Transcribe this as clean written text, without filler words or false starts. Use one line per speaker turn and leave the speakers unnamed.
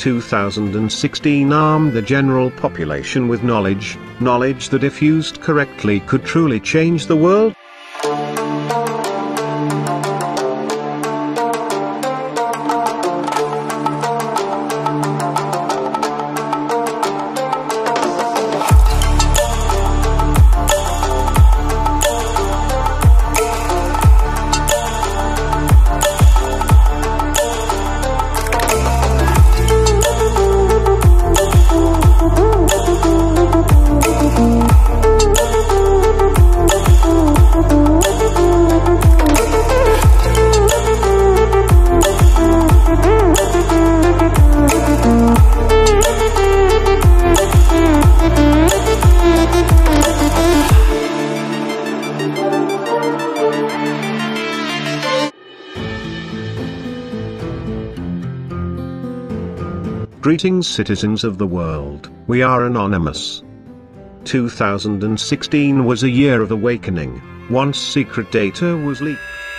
2016 armed the general population with knowledge that if used correctly could truly change the world.
Greetings citizens of the world, we are Anonymous. 2016 was a year of awakening, once secret data was leaked.